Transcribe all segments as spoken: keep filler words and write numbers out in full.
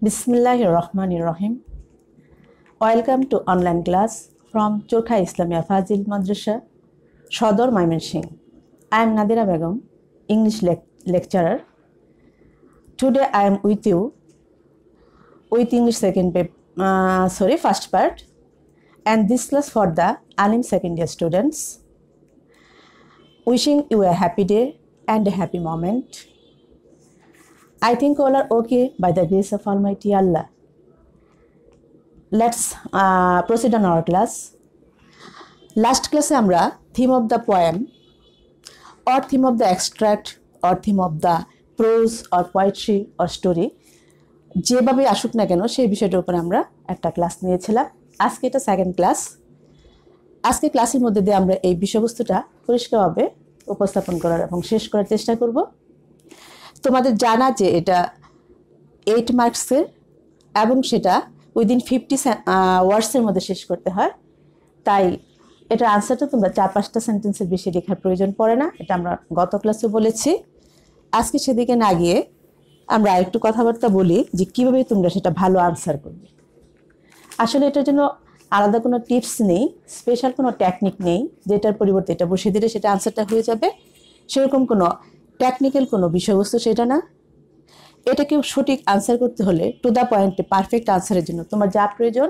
Bismillahir Rahmanir Rahim. Welcome to online class from Chorkha Islamia Fazil Madrasa, Shodor Mymensingh. I am Nadira Begum, English le lecturer. Today I am with you with English second paper, uh, sorry, first part, and this class for the Alim second year students. Wishing you a happy day and a happy moment. I think all are okay by the grace of Almighty Allah. Let's uh, proceed on our class. Last class আমরা theme of the poem or theme of the extract or theme of the prose or poetry or story যেভাবে আসুক না কেন সেই বিষয়টার উপর আমরা একটা ক্লাস নিয়েছিলাম। আজকে এটা সেকেন্ড ক্লাস। আজকে ক্লাসের মধ্যে দিয়ে আমরা এই বিষয়বস্তুটা পরিষ্কারভাবে উপস্থাপন করার এবং শেষ করার চেষ্টা করব। তোমাদের জানা যে এটা এইট মার্কসের এবং সেটা উইদিন ফিফটি ওয়ার্ডসের মধ্যে শেষ করতে হয়, তাই এটার আনসারটা তোমরা চার পাঁচটা সেন্টেন্সের বেশি লেখার প্রয়োজন পড়ে না, এটা আমরা গত ক্লাসে বলেছি। আজকে সেদিকে না গিয়ে আমরা আরেকটু কথাবার্তা বলি যে কীভাবে তোমরা সেটা ভালো আনসার করবে। আসলে এটার জন্য আলাদা কোনো টিপস নেই, স্পেশাল কোনো টেকনিক নেই যেটার পরিবর্তে এটা বসে দিলে সেটা আনসারটা হয়ে যাবে, সেরকম কোনো টেকনিক্যাল কোনো বিষয়বস্তু সেটা না। এটাকে সঠিক আনসার করতে হলে টু দ্য পয়েন্টে পারফেক্ট আনসারের জন্য তোমার যা প্রয়োজন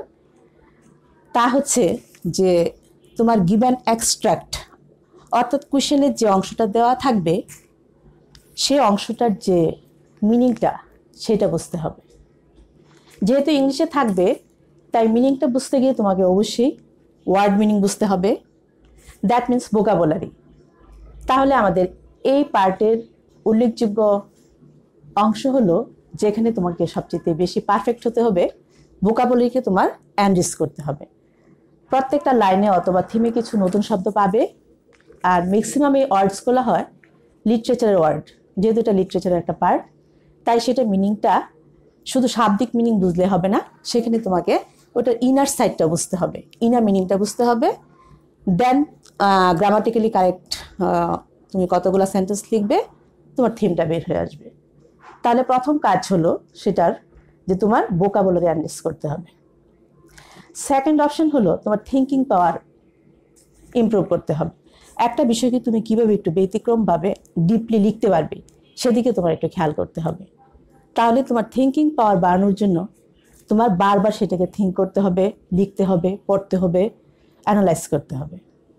তা হচ্ছে যে তোমার গিভেন এক্সট্রাক্ট অর্থাৎ কোশ্চেনের যে অংশটা দেওয়া থাকবে সেই অংশটার যে মিনিংটা সেটা বুঝতে হবে। যেহেতু ইংলিশে থাকবে তাই মিনিংটা বুঝতে গিয়ে তোমাকে অবশ্যই ওয়ার্ড মিনিং বুঝতে হবে, দ্যাট মিন্স ভোকাবুলারি। তাহলে আমাদের এই পার্টের উল্লেখযোগ্য অংশ হলো যেখানে তোমাকে সবচেয়ে বেশি পারফেক্ট হতে হবে, ভোকাবুলারিকে তোমার এনরিচ করতে হবে। প্রত্যেকটা লাইনে অথবা থিমে কিছু নতুন শব্দ পাবে, আর ম্যাক্সিমাম এই ওয়ার্ডসগুলো হয় লিটারেচারের ওয়ার্ড, যেহেতু এটা লিটারেচারের একটা পার্ট, তাই সেটা মিনিংটা শুধু শাব্দিক মিনিং বুঝলে হবে না, সেখানে তোমাকে ওটার ইনার সাইডটা বুঝতে হবে, ইনার মিনিংটা বুঝতে হবে। দেন গ্রামাটিক্যালি কারেক্ট তুমি কতগুলো সেন্টেন্স লিখবে, তোমার থিমটা বের হয়ে আসবে। তাহলে প্রথম কাজ হলো সেটার যে তোমার ভোকাবুলারি এনরিচ করতে হবে। সেকেন্ড অপশন হলো তোমার থিঙ্কিং পাওয়ার ইমপ্রুভ করতে হবে। একটা বিষয়কে তুমি কীভাবে একটু ব্যতিক্রমভাবে ডিপলি লিখতে পারবে সেদিকে তোমার একটু খেয়াল করতে হবে। তাহলে তোমার থিঙ্কিং পাওয়ার বাড়ানোর জন্য তোমার বারবার সেটাকে থিঙ্ক করতে হবে, লিখতে হবে, পড়তে হবে, অ্যানালাইজ করতে হবে।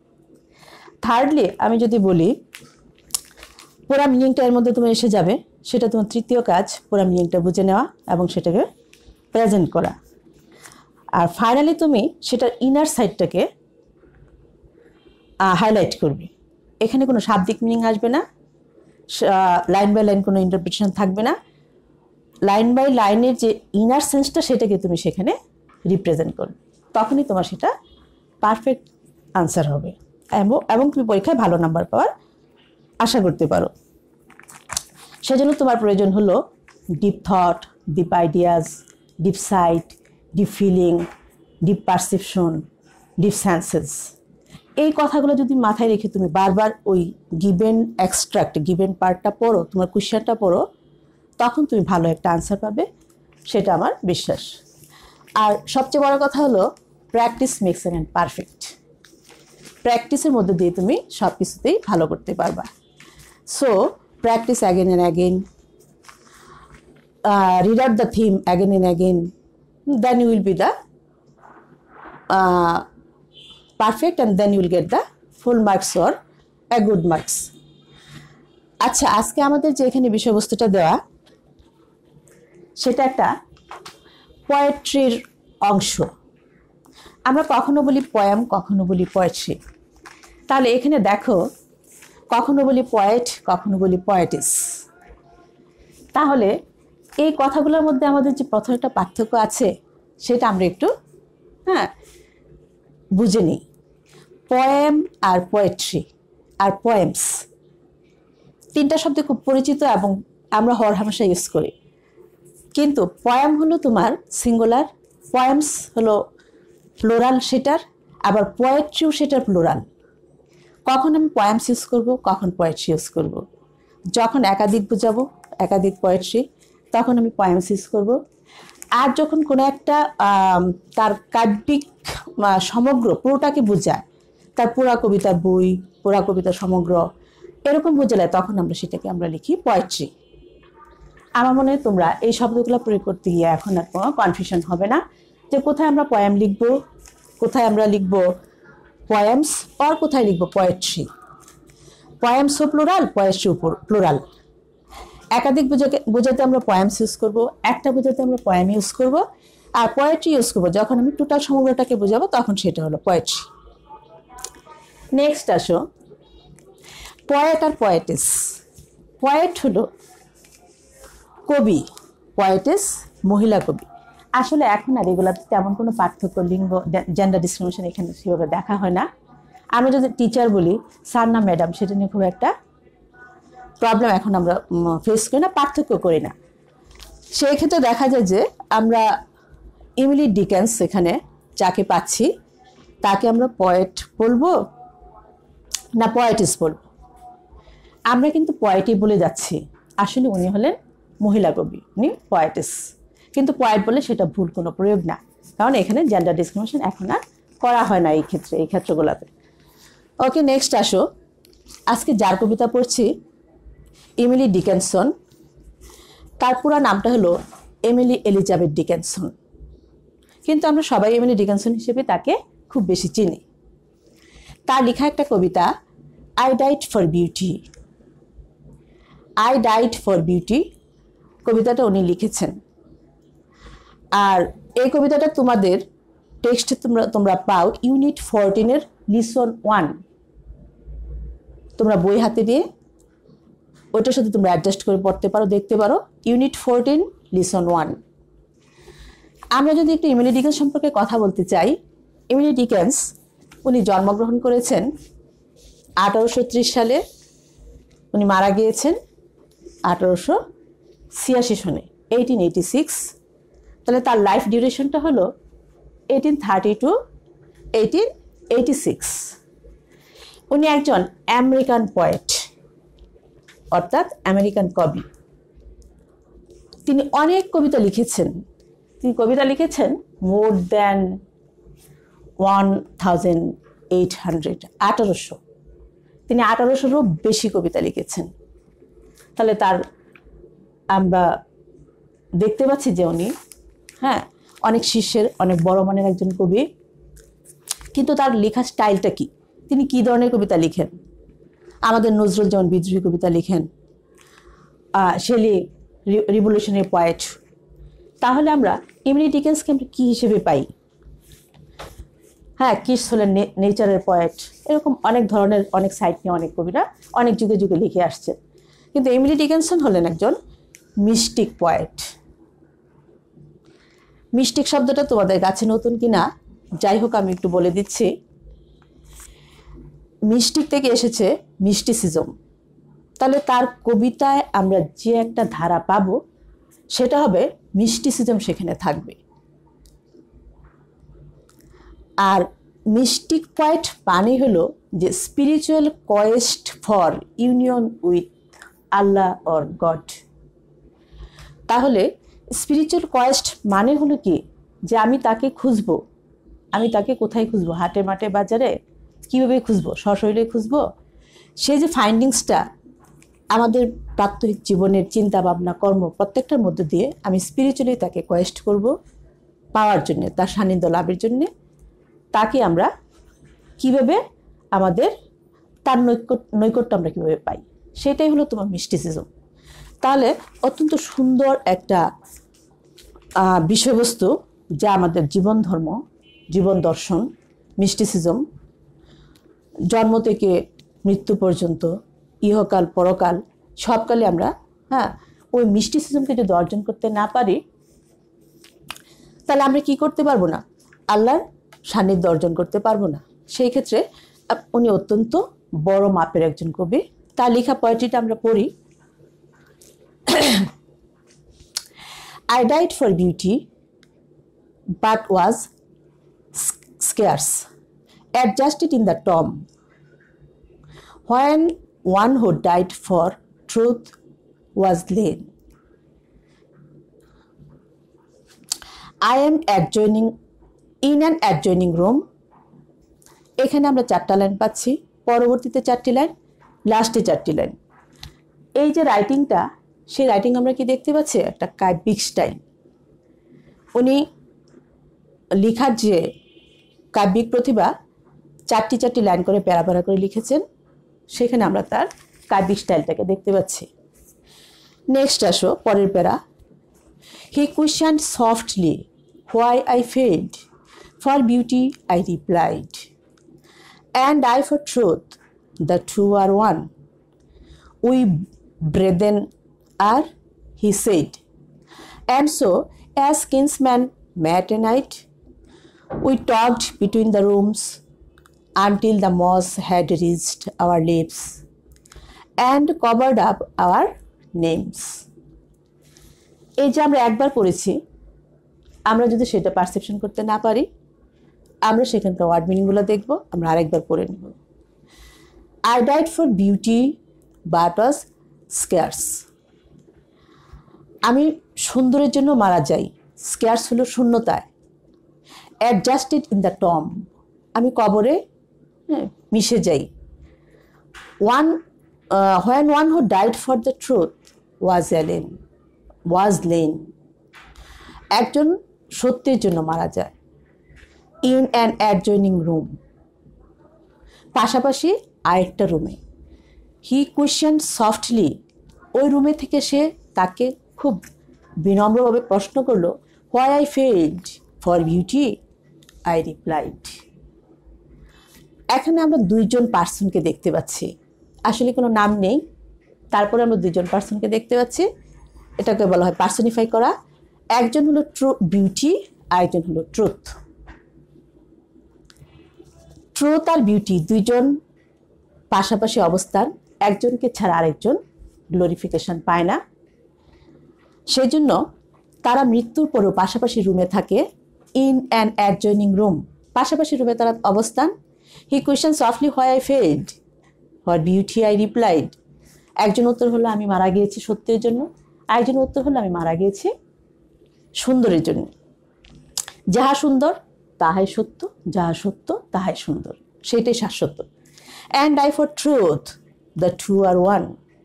থার্ডলি আমি যদি বলি পুরা মিনিংটা এর মধ্যে তুমি এসে যাবে, সেটা তোমার তৃতীয় কাজ, পুরা মিনিংটা বুঝে নেওয়া এবং সেটাকে প্রেজেন্ট করা। আর ফাইনালি তুমি সেটার ইনার সাইডটাকে হাইলাইট করবে। এখানে কোনো শাব্দিক মিনিং আসবে না, লাইন বাই লাইন কোনো ইন্টারপ্রিটেশন থাকবে না, লাইন বাই লাইনের যে ইনার সেন্সটা সেটাকে তুমি সেখানে রিপ্রেজেন্ট করবে, তখনই তোমার সেটা পারফেক্ট আনসার হবে এবং এবং তুমি পরীক্ষায় ভালো নাম্বার পাওয়ার আশা করতে পারো। সেজন্য তোমার প্রয়োজন হলো deep thought, deep ideas, deep sight, deep feeling, deep perception, deep senses. এই কথাগুলো যদি মাথায় রেখে তুমি বারবার ওই গিভেন এক্সট্রাক্ট গিভেন পার্টটা পড়ো, তোমার কোশ্চেনটা পড়ো, তখন তুমি ভালো একটা আনসার পাবে, সেটা আমার বিশ্বাস। আর সবচেয়ে বড় কথা হলো practice makes a man perfect. প্র্যাকটিসের মধ্যে দিয়ে তুমি সব কিছুতেই ভালো করতে পারবা। So practice again and again, read out the theme again and again, then you will be the perfect and then you will get the full marks or a good marks. আচ্ছা, আজকে আমাদের যে এখানে বিষয়বস্তুটা দেওয়া সেটা একটা পোয়েট্রির অংশ। আমরা কখনো বলি পোয়েম, কখনো বলি পোয়েট্রি। তাহলে এখানে দেখো, কখনো বলি পোয়েট, কখনো বলি পোয়েটিস। তাহলে এই কথাগুলোর মধ্যে আমাদের যে প্রথম একটা পার্থক্য আছে সেটা আমরা একটু হ্যাঁ বুঝে নিই। পোয়েম আর পোয়েট্রি আর পোয়েমস তিনটা শব্দ খুব পরিচিত এবং আমরা হরহামেশা ইউজ করি, কিন্তু পোয়েম হলো তোমার সিঙ্গুলার, পোয়েমস হলো প্লুরাল সেটার, আবার পোয়েট্রিও সেটার প্লুরাল। কখন আমি পোয়েমস ইউজ করব, কখন পোয়েট্রি ইউজ করব। যখন একাধিক বোঝাবো, একাধিক পোয়েট্রি, তখন আমি পোয়েমস ইউজ করব। আর যখন কোনো একটা তার কাব্যিক সমগ্র পুরোটাকে বোঝায়, তার পুরা কবিতার বই, পুরা কবিতার সমগ্র এরকম বোঝালে তখন আমরা সেটাকে আমরা লিখি পোয়েট্রি। আমার মনে হয় তোমরা এই শব্দগুলো প্রয়োগ করতে গিয়ে এখন আর কোনো কনফিউশন হবে না যে কোথায় আমরা পোয়েম লিখব, কোথায় আমরা লিখব পোয়েমস, আর কোথায় লিখব পোয়েট্রি। পোয়েমসও প্লুরাল, পোয়েট্রিও প্লুরাল। একাধিক বোঝাতে আমরা পোয়েমস ইউজ করব, একটা বোঝাতে আমরা পোয়েম ইউজ করব, আর পোয়েট্রি ইউজ করব যখন আমি টোটাল সমগ্রটাকে বোঝাবো তখন সেটা হলো পোয়েট্রি। নেক্সট আসো পয়েট আর পোয়েটিস। পয়েট হলো কবি, পোয়েটিস মহিলা কবি। আসলে এখন আর এগুলাতে তেমন কোনো পার্থক্য, লিঙ্গ, জেন্ডার ডিসক্রিমিনেশন এখানে সেভাবে দেখা হয় না। আমি যদি টিচার বলি স্যার না ম্যাডাম, সেটা নিয়ে খুব একটা প্রবলেম এখন আমরা ফেস করি না, পার্থক্য করি না। সেই ক্ষেত্রে দেখা যায় যে আমরা এমিলি ডিকেন্স এখানে যাকে পাচ্ছি তাকে আমরা পয়েট বলবো না পোয়েটিস বলবো? আমরা কিন্তু পোয়েটই বলে যাচ্ছি, আসলে উনি হলেন মহিলা কবি, উনি পোয়েটিস। কিন্তু পোয়েট বলে সেটা ভুল কোনো প্রয়োগ না, কারণ এখানে জেন্ডার ডিসক্রিমিনেশন এখন আর করা হয় না এই ক্ষেত্রে, এই ক্ষেত্রগুলোতে। ওকে, নেক্সট আসো। আজকে যার কবিতা পড়ছি এমিলি ডিকেনসন, তার পুরো নামটা হলো এমিলি এলিজাবেথ ডিকেনসন, কিন্তু আমরা সবাই এমিলি ডিকেনসন হিসেবে তাকে খুব বেশি চিনি। তার লেখা একটা কবিতা I died for beauty, I died for beauty কবিতাটা উনি লিখেছেন। আর এই কবিতাটা তোমাদের টেক্সটে তোমরা তোমরা পাও ইউনিট ফোরটিনের লিসন ওয়ান। তোমরা বই হাতে নিয়ে ওইটার সাথে তোমরা অ্যাডজাস্ট করে পড়তে পারো, দেখতে পারো। Unit fourteen lesson one. আমরা যদি একটু এমিলি ডিকেন্স সম্পর্কে কথা বলতে চাই, এমিলি ডিকেন্স উনি জন্মগ্রহণ করেছেন আঠারোশো ত্রিশ সালে, উনি মারা গিয়েছেন আঠারোশো ছিয়াশি সনে, এইটিন এইটি সিক্স। তাহলে তার লাইফ ডিউরেশনটা হলো eighteen thirty two eighteen eighty six. উনি একজন আমেরিকান পোয়েট, অর্থাৎ আমেরিকান কবি। তিনি অনেক কবিতা লিখেছেন, তিনি কবিতা লিখেছেন more than one thousand eight hundred, আঠারোশো তিনি আঠারোশোরও বেশি কবিতা লিখেছেন। তাহলে তার আমরা দেখতে পাচ্ছি যে উনি হ্যাঁ অনেক শীর্ষের, অনেক বড় মানের একজন কবি। কিন্তু তার লেখার স্টাইলটা কি, তিনি কি ধরনের কবিতা লিখেন? আমাদের নজরুল যেমন বিদ্রোহী কবিতা লিখেন, শেলি রিভলিউশনারি পোয়েট, তাহলে আমরা এমিলি ডিকেন্সকে আমরা কী হিসেবে পাই? হ্যাঁ, কিস হলেন নেচারের পোয়েট। এরকম অনেক ধরনের অনেক সাইড নিয়ে অনেক কবিরা অনেক যুগে যুগে লিখে আসছেন, কিন্তু এমিলি ডিকেনসন হলেন একজন মিস্টিক পোয়েট। মিস্টিক শব্দটা তোমাদের কাছে নতুন কিনা যাই হোক আমি একটু বলে দিচ্ছি। মিস্টিক থেকে এসেছে মিস্টিসিজম। তাহলে তার কবিতায় আমরা যে একটা ধারা পাবো সেটা হবে মিস্টিসিজম, সেখানে থাকবে। আর মিস্টিক পোয়েট মানে হলো যে spiritual quest for union with Allah or God. তাহলে স্পিরিচুয়াল কোয়েস্ট মানে হলো কি, যে আমি তাকে খুঁজবো। আমি তাকে কোথায় খুঁজবো? হাটে মাঠে বাজারে? কীভাবে খুঁজবো? সশরীরে খুঁজবো? সেই যে ফাইন্ডিংসটা আমাদের প্রাত্যহিক জীবনের চিন্তা ভাবনা কর্ম প্রত্যেকটার মধ্যে দিয়ে আমি স্পিরিচুয়ালি তাকে কোয়েস্ট করব পাওয়ার জন্যে, তার সান্নিধ্য লাভের জন্যে। তাকে আমরা কিভাবে আমাদের তার নৈকট নৈকট্য আমরা কীভাবে পাই, সেটাই হলো তোমার মিস্টিসিজম। তাহলে অত্যন্ত সুন্দর একটা বিষয়বস্তু, যা আমাদের জীবন ধর্ম, জীবন দর্শন, মিস্টিসিজম, জন্ম থেকে মৃত্যু পর্যন্ত, ইহকাল পরকাল সবকালে আমরা হ্যাঁ ওই মিস্টিসিজমকে যদি অর্জন করতে না পারি, তাহলে আমরা কি করতে পারবো না? আল্লাহর সান্নিধ্য অর্জন করতে পারবো না। সেই ক্ষেত্রে উনি অত্যন্ত বড় মাপের একজন কবি। তার লেখা পোয়েট্রিটা আমরা পড়ি। I died for beauty, but was scarce, adjusted in the tomb, when one who died for truth was laid. I am adjoining in an adjoining room, এখানে আমরা চারটা লাইন পাচ্ছি, পরবর্তীতে চারটি লাইন, লাস্টে চারটি লাইন। এই যে রাইটিংটা, সেই রাইটিং আমরা কি দেখতে পাচ্ছি? একটা কাব্যিক স্টাইল। উনি লেখার যে কাব্যিক প্রতিভা, চারটি চারটি লাইন করে প্যারা প্যারা করে লিখেছেন, সেখানে আমরা তার কাব্যিক স্টাইলটাকে দেখতে পাচ্ছি। নেক্সট আসো পরের প্যারা। He questioned softly why I failed, for beauty I replied, and I for truth, the two are one. We brethren are, he said. And so, as kinsmen met a night, we talked between the rooms until the moss had reached our lips and covered up our names. এই যে আমরা একবার পড়েছি, আমরা যদি সেটা perception করতে না পারি, আমরা সেখানকার ওয়ার্ড মিনিংগুলো দেখব। আমরা আরেকবার পড়ে নেব। I died for beauty but was scarce, আমি সুন্দরের জন্য মারা যাই, স্কেয়ার্স হলো শূন্যতায়। অ্যাডজাস্টেড ইন দ্য টম, আমি কবরে মিশে যাই। One when one who died for the truth was lain was lane, একজন সত্যের জন্য মারা যায়। ইন অ্যান অ্যাডজয়নিং রুম, পাশাপাশি আরেকটা রুমে। হি কোয়েশ্চেন সফটলি, ওই রুমে থেকে সে তাকে খুব বিনম্রভাবে প্রশ্ন করলো, why I failed, for beauty I replied. এখানে আমরা দুইজন পার্সনকে দেখতে পাচ্ছি, আসলে কোনো নাম নেই, তারপরে আমরা দুইজন পার্সনকে দেখতে পাচ্ছি। এটাকে বলা হয় পার্সনিফাই করা। একজন হলো ট্রু বিউটি, আরেকজন হলো ট্রুথ। ট্রুথ আর বিউটি দুইজন পাশাপাশি অবস্থান, একজনকে ছাড়া আরেকজন গ্লোরিফিকেশন পায় না, সেজন্য তারা মৃত্যুর পরেও পাশাপাশি রুমে থাকে। ইন অ্যান অ্যাডজয়নিং রুম, পাশাপাশি রুমে তারা অবস্থান। He question softly why I failed, for beauty I replied, একজন উত্তর হলো আমি মারা গিয়েছি সত্যের জন্য, আরেকজন উত্তর হলো আমি মারা গিয়েছি সুন্দরের জন্য। যাহা সুন্দর তাহাই সত্য, যাহা সত্য তাহাই সুন্দর, সেটাই শাশ্বত। And I for truth, the two are one,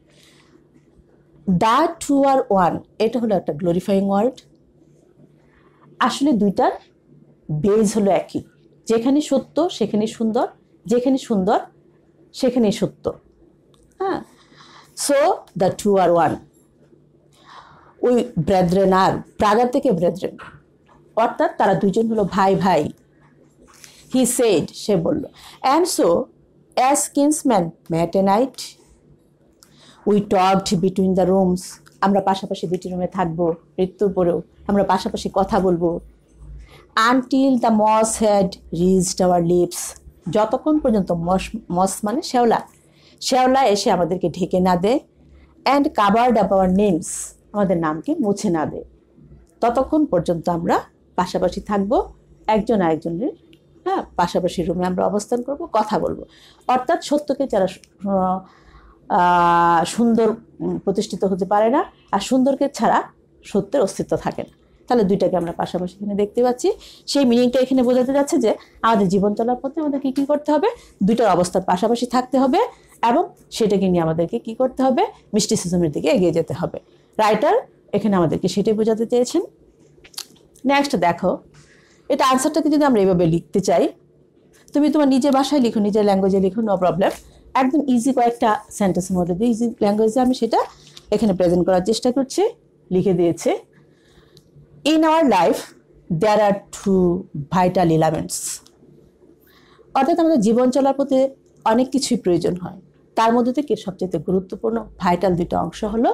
the two are one, এটা হলো একটা গ্লোরিফাইং ওয়ার্ড। আসলে দুইটার বেজ হলো একই, যেখানে সত্য সেখানে সুন্দর, যেখানে সুন্দর সেখানে সত্য। হ্যাঁ, so the two are one. ওই ব্রেদ্রেন আর, ব্রাদার থেকে ব্রেদ্রেন, অর্থাৎ তারা দুইজন হলো ভাই ভাই। হি সেড, সে বলল। And so as kinsman met a night, we talked between the rooms, আমরা পাশাপাশি দুটি রুমে থাকবো, মৃত্যুর পরেও আমরা পাশাপাশি কথা বলবো। Until the moss had reached our lips, যতক্ষণ পর্যন্ত মস মস মানে শ্যাওলা, শ্যাওলা এসে আমাদেরকে ঢেকে না দেয়। And covered up our names, আমাদের নামকে মুছে না দেয়, ততক্ষণ পর্যন্ত আমরা পাশাপাশি থাকবো, একজন আরেকজনের হ্যাঁ পাশাপাশি রুমে আমরা অবস্থান করব, কথা বলবো। অর্থাৎ সত্যকে যারা সুন্দর প্রতিষ্ঠিত হতে পারে না, আর সুন্দরকে ছাড়া সত্যের অস্তিত্ব থাকে না। তাহলে দুইটাকে আমরা পাশাপাশি এখানে দেখতে পাচ্ছি। সেই মিনিংটা এখানে বোঝাতে যাচ্ছে যে আমাদের জীবন চলার পথে আমাদেরকে কী করতে হবে? দুইটার অবস্থার পাশাপাশি থাকতে হবে, এবং সেটাকে নিয়ে আমাদেরকে কি করতে হবে? মিস্টিসিজমের দিকে এগিয়ে যেতে হবে। রাইটার এখানে আমাদেরকে সেটাই বোঝাতে চেয়েছেন। নেক্সট দেখো, এটা আনসারটাকে যদি আমরা এইভাবে লিখতে চাই, তুমি তোমার নিজের ভাষায় লিখো, নিজের ল্যাঙ্গুয়েজে লিখো, নো প্রবলেম। একদম ইজি কয়েকটা সেন্টেন্সের মধ্যে দিয়ে ইজি ল্যাঙ্গুয়েজে আমি সেটা এখানে প্রেজেন্ট করার চেষ্টা করছি। লিখে দিয়েছে, in our life there are two vital elements, অর্থাৎ আমাদের জীবন চলার পথে অনেক কিছুই প্রয়োজন হয়, তার মধ্যে থেকে সবচেয়ে গুরুত্বপূর্ণ ভাইটাল দুইটা অংশ হলো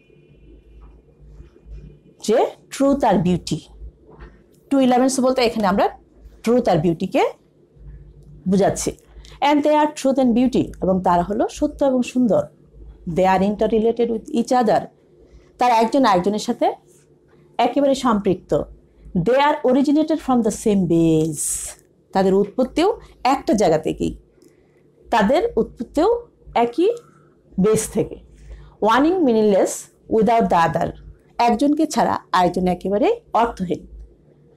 যে ট্রুথ আর বিউটি। টু এলিমেন্টস বলতে এখানে আমরা ট্রুথ আর বিউটিকে বুঝাচ্ছি। And they are truth and beauty, এবং তারা হলো সত্য এবং সুন্দর। They are interrelated with each other, তারা একজন আরেকজনের সাথে একেবারে সম্পৃক্ত। They are originated from the same base, তাদের উৎপত্তিও একটা জায়গা থেকেই, তাদের উৎপত্তিও একই বেস থেকে। One is meaningless without the other, একজনকে ছাড়া আরেকজন একেবারে অর্থহীন।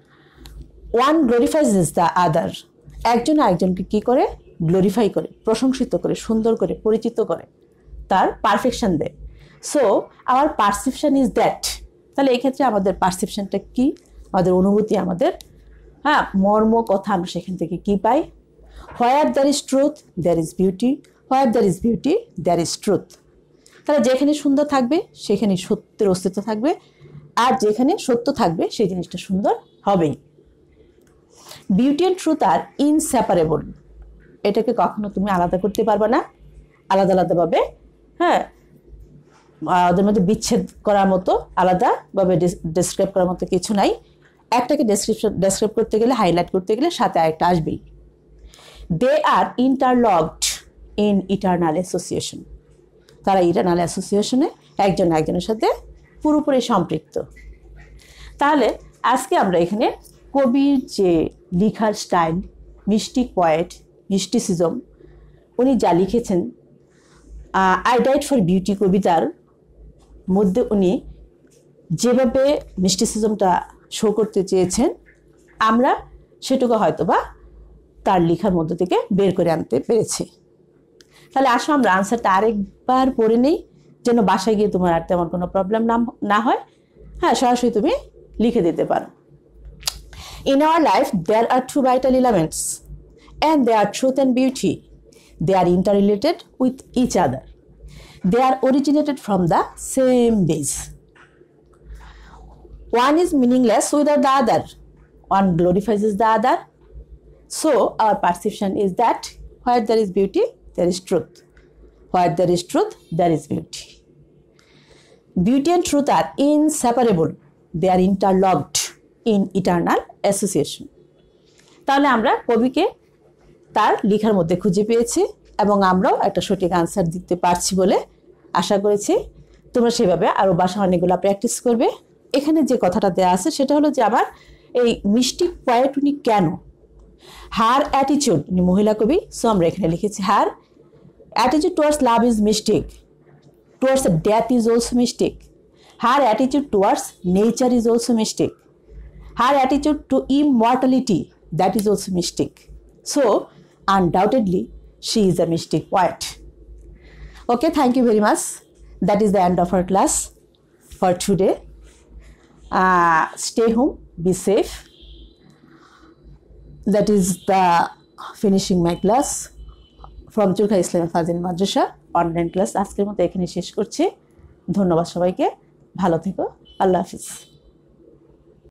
One glorifies is the other, একজন আরেকজনকে কি করে, গ্লোরিফাই করে, প্রশংসিত করে, সুন্দর করে, পরিচিত করে, তার পারফেকশন দেয়। So our perception is that, তাহলে এই ক্ষেত্রে আমাদের পারসেপশনটা কি, আমাদের অনুভূতি, আমাদের হ্যাঁ মর্ম কথা আমরা সেখান থেকে কি পাই। Where there is truth there is beauty, where there is beauty there is truth. তাহলে যেখানে সুন্দর থাকবে সেখানে সত্যের অস্তিত্ব থাকবে, আর যেখানে সত্য থাকবে সেই জিনিসটা সুন্দর হবেই। Beauty and truth are inseparable, এটাকে কখনো তুমি আলাদা করতে পারবে না, আলাদা আলাদাভাবে হ্যাঁ ওদের মধ্যে বিচ্ছেদ করার মতো, আলাদাভাবে ডেসক্রাইব করার মতো কিছু নাই। একটাকে ডেসক্রিপশন ডেসক্রাইব করতে গেলে, হাইলাইট করতে গেলে সাথে আরেকটা আসবেই। They are interlocked in eternal association, তারা ইটারনাল অ্যাসোসিয়েশনে একজন একজনের সাথে পুরোপুরি সম্পৃক্ত। তাহলে আজকে আমরা এখানে কবির যে লিখার স্টাইল, মিস্টিক পয়েট, মিস্টিসিজম, উনি যা লিখেছেন আই ডাইড ফর বিউটি কবিতার মধ্যে উনি যেভাবে মিস্টিসিজমটা শো করতে চেয়েছেন, আমরা সেটুকু হয়তো বা তার লেখার মধ্যে থেকে বের করে আনতে পেরেছি। তাহলে আসো আমরা আনসারটা আরেকবার পড়ে নেই, যেন বাসায় গিয়ে তোমার আর তেমন কোনো প্রবলেম না হয়। হ্যাঁ, সরাসরি তুমি লিখে দিতে পারো। In our life, there are two vital elements, and they are truth and beauty. They are interrelated with each other. They are originated from the same base. One is meaningless without the other. One glorifies the other. So our perception is that where there is beauty, there is truth. Where there is truth, there is beauty. Beauty and truth are inseparable. They are interlocked in eternal association. তাহলে আমরা কবিকে তার লেখার মধ্যে খুঁজে পেয়েছি এবং আমরাও একটা সঠিক আনসার দিতে পারছি বলে আশা করেছি। তোমরা সেভাবে আরও বাসা অনেকগুলো প্র্যাকটিস করবে। এখানে যে কথাটা দেওয়া আছে সেটা হলো যে আমার এই মিস্টিক পয়েট উনি কেন, হার অ্যাটিচিউড, উনি মহিলা কবি, সো আমরা এখানে লিখেছি হার অ্যাটিচিউড towards love is mystic, towards death is also mystic, her অ্যাটিচিউড towards nature is also mystic, her attitude to immortality, that is also mystic. So undoubtedly she is a mystic poet. Okay, thank you very much. That is the end of our class for today. Uh, stay home, be safe. That is the finishing my class from Turkha Islamic Fazil Madrasa online class. আজকের মতো এখানে শেষ করছি। ধন্যবাদ সবাইকে, ভালো থেকো, আল্লাহ হাফিজ।